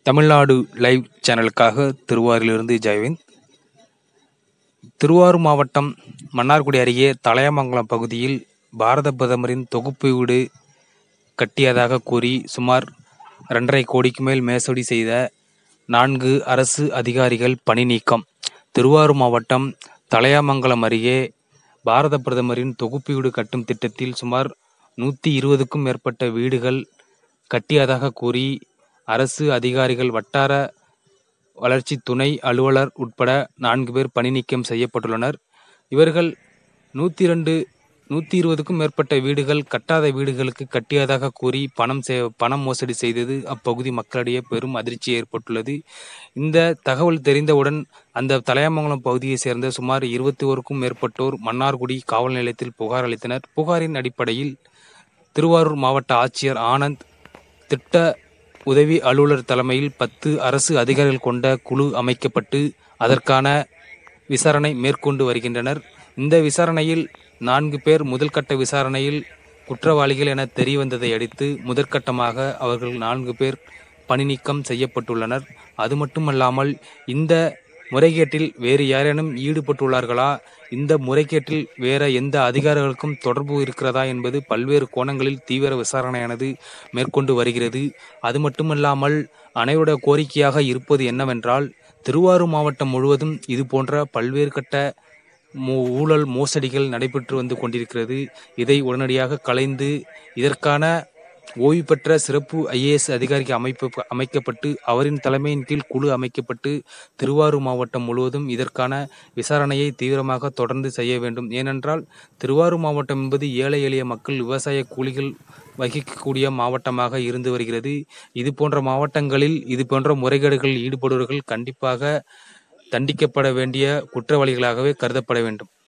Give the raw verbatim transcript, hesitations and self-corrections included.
Tamil Nadu live சேனலுக்காக திருவாரூரிலிருந்து ஜெயவிந்த். திருவாரூர் மாவட்டம் மன்னார்குடி அருகே தலையாமங்கலம் பகுதியில் பாரத பிரதமரின் தொகுப்பு வீடு கட்டியதாக கூறி சுமார் இரண்டரை கோடிக்கு மேல் மேசடி செய்த நான்கு அரசு அதிகாரிகள் பணி நீக்கம். திருவாரூர் மாவட்டம் தலையாமங்கலம் அருகே பாரத பிரதமரின் தொகுப்பு வீடு கட்டும் திட்டத்தில் சுமார் நூற்றி இருபதுக்கும் மேற்பட்ட வீடுகள் கட்டியதாக கூறி அரசு அதிகாரிகள், வட்டார வளர்ச்சி துணை அலுவலர் உட்பட நான்கு பேர் பணி நீக்கம் செய்யப்பட்டுள்ளனர். இவர்கள் நூற்றி இரண்டு நூற்றி இருபதுக்கும் மேற்பட்ட வீடுகள் கட்டாத வீடுகளுக்கு கட்டியதாக கூறி பணம் பணம் மோசடி செய்தது அப்பகுதி மக்களிடையே பெரும் அதிர்ச்சி ஏற்பட்டுள்ளது. இந்த தகவல் தெரிந்தவுடன் அந்த தலையாமங்கலம் பகுதியைச் சேர்ந்த சுமார் இருபத்தி ஓருக்கும் மேற்பட்டோர் மன்னார்குடி காவல் நிலையத்தில் புகார் அளித்தனர். புகாரின் அடிப்படையில் திருவாரூர் மாவட்ட ஆட்சியர் ஆனந்த், திட்ட உதவி அலுவலர் தலைமையில் பத்து அரசு அதிகாரிகள் கொண்ட குழு அமைக்கப்பட்டு அதற்கான விசாரணை மேற்கொண்டு வருகின்றனர். இந்த விசாரணையில் நான்கு பேர் முதல்கட்ட விசாரணையில் குற்றவாளிகள் என தெரியவந்ததை அடுத்து முதற்கட்டமாக அவர்கள் நான்கு பேர் பணி நீக்கம் செய்யப்பட்டுள்ளனர். அது மட்டுமல்லாமல் இந்த முறைகேட்டில் வேறு யாரேனும் ஈடுபட்டுள்ளார்களா, இந்த முறைகேட்டில் வேற எந்த அதிகாரிகளுக்கும் தொடர்பு இருக்கிறதா என்பது பல்வேறு கோணங்களில் தீவிர விசாரணையானது மேற்கொண்டு வருகிறது. அது மட்டுமல்லாமல் அனைவருடைய கோரிக்கையாக இருப்பது என்னவென்றால், திருவாரூர் மாவட்டம் முழுவதும் இது போன்ற பல்வேறு கட்ட ஊழல் மோசடிகள் நடைபெற்று வந்து கொண்டிருக்கிறது. இதை உடனடியாக கலைந்து இதற்கான ஓய்வு பெற்ற சிறப்பு ஐஏஎஸ் அதிகாரிக்கு அமைப்பு அமைக்கப்பட்டு அவரின் தலைமையின் கீழ் குழு அமைக்கப்பட்டு திருவாரூர் மாவட்டம் முழுவதும் இதற்கான விசாரணையை தீவிரமாக தொடர்ந்து செய்ய வேண்டும். ஏனென்றால் திருவாரூர் மாவட்டம் என்பது ஏழை எளிய மக்கள், விவசாய கூலிகள் வகிக்கக்கூடிய மாவட்டமாக இருந்து வருகிறது. இது போன்ற மாவட்டங்களில் இது போன்ற முறைகேடுகளில் ஈடுபடுபவர்கள் கண்டிப்பாக தண்டிக்கப்பட வேண்டிய குற்றவாளிகளாகவே கருதப்பட வேண்டும்.